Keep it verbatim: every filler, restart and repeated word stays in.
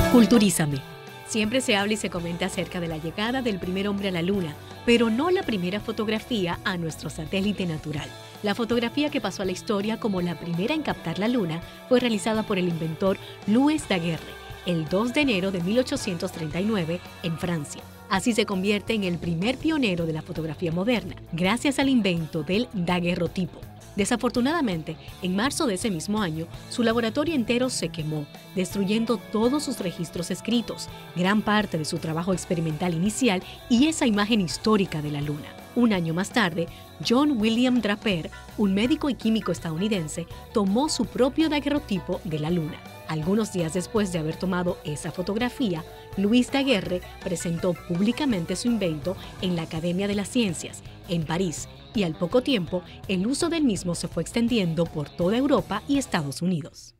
Culturízame. Siempre se habla y se comenta acerca de la llegada del primer hombre a la Luna, pero no la primera fotografía a nuestro satélite natural. La fotografía que pasó a la historia como la primera en captar la Luna fue realizada por el inventor Louis Daguerre el dos de enero de mil ochocientos treinta y nueve en Francia. Así se convierte en el primer pionero de la fotografía moderna, gracias al invento del daguerrotipo. Desafortunadamente, en marzo de ese mismo año, su laboratorio entero se quemó, destruyendo todos sus registros escritos, gran parte de su trabajo experimental inicial y esa imagen histórica de la Luna. Un año más tarde, John William Draper, un médico y químico estadounidense, tomó su propio daguerrotipo de la Luna. Algunos días después de haber tomado esa fotografía, Louis Daguerre presentó públicamente su invento en la Academia de las Ciencias, en París, y al poco tiempo, el uso del mismo se fue extendiendo por toda Europa y Estados Unidos.